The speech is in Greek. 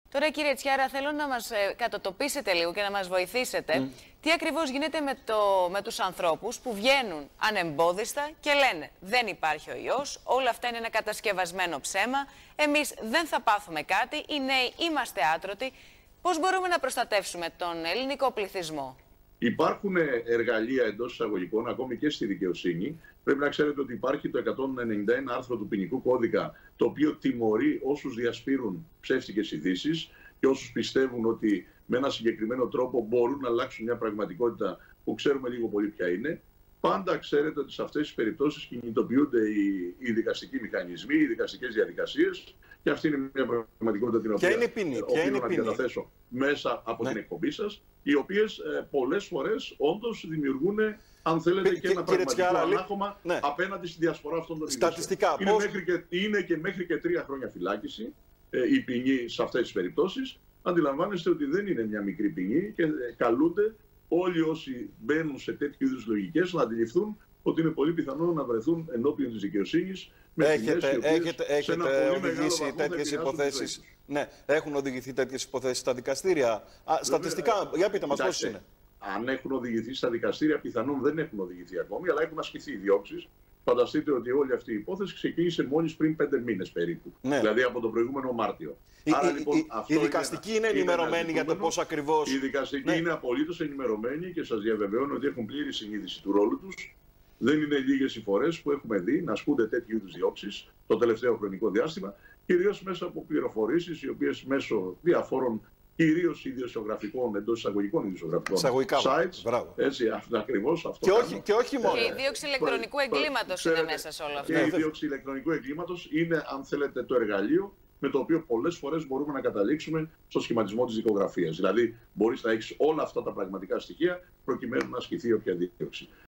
Τώρα, κύριε Τσιάρα, θέλω να μας κατοτοπίσετε λίγο και να μας βοηθήσετε τι ακριβώς γίνεται με τους ανθρώπους που βγαίνουν ανεμπόδιστα και λένε δεν υπάρχει ο ιός, όλα αυτά είναι ένα κατασκευασμένο ψέμα, εμείς δεν θα πάθουμε κάτι, οι νέοι είμαστε άτρωτοι. Πώς μπορούμε να προστατεύσουμε τον ελληνικό πληθυσμό? Υπάρχουν εργαλεία εντός εισαγωγικών, ακόμη και στη δικαιοσύνη. Πρέπει να ξέρετε ότι υπάρχει το 191 άρθρο του ποινικού κώδικα, το οποίο τιμωρεί όσους διασπείρουν ψεύτικες ειδήσεις και όσους πιστεύουν ότι με ένα συγκεκριμένο τρόπο μπορούν να αλλάξουν μια πραγματικότητα που ξέρουμε λίγο πολύ ποια είναι. Πάντα ξέρετε ότι σε αυτές τις περιπτώσεις κινητοποιούνται οι δικαστικοί μηχανισμοί, οι δικαστικές διαδικασίες, και αυτή είναι μια πραγματικότητα την οποία οφείλω να καταθέσω μέσα από την εκπομπή σας, οι οποίες πολλές φορές όντως δημιουργούν, αν θέλετε, και ένα πραγματικό ανάχωμα απέναντι στη διασπορά αυτών των στατιστικά. Είναι και μέχρι και 3 χρόνια φυλάκιση η ποινή σε αυτές τις περιπτώσεις. Αντιλαμβάνεστε ότι δεν είναι μια μικρή ποινή και καλούνται όλοι όσοι μπαίνουν σε τέτοιου είδους λογικές να αντιληφθούν ότι είναι πολύ πιθανό να βρεθούν ενώπιον της δικαιοσύνης με έχετε οδηγήσει τέτοιες υποθέσεις? Ναι, έχουν οδηγηθεί τέτοιες υποθέσεις στα δικαστήρια? Στατιστικά, για πείτε μας πώς είναι. Αν έχουν οδηγηθεί στα δικαστήρια, πιθανόν δεν έχουν οδηγηθεί ακόμη, αλλά έχουν ασκηθεί διώξεις. Φανταστείτε ότι όλη αυτή η υπόθεση ξεκίνησε μόλις πριν 5 μήνες περίπου. Ναι. Δηλαδή από τον προηγούμενο Μάρτιο. Άρα, λοιπόν, οι δικαστικοί είναι ενημερωμένοι για το πώς ακριβώς. Οι δικαστικοί είναι απολύτως ενημερωμένοι και σας διαβεβαιώνω ότι έχουν πλήρη συνείδηση του ρόλου τους. Δεν είναι λίγες οι φορές που έχουμε δει να ασκούνται τέτοιου είδους διώξεις το τελευταίο χρονικό διάστημα, κυρίως μέσα από πληροφορήσεις, οι οποίες μέσω διαφόρων, κυρίως ιδιοσιογραφικών, εντός εισαγωγικών ιδιοσιογραφικών sites. Έτσι, ακριβώς αυτό. Και όχι μόνο. Και η δίωξη ηλεκτρονικού εγκλήματος είναι μέσα σε όλο αυτό. Και η δίωξη ηλεκτρονικού εγκλήματος είναι, αν θέλετε, το εργαλείο με το οποίο πολλές φορές μπορούμε να καταλήξουμε στο σχηματισμό της δικογραφίας. Δηλαδή, μπορείς να έχεις όλα αυτά τα πραγματικά στοιχεία προκειμένου να ασκηθεί όποια δίωξη.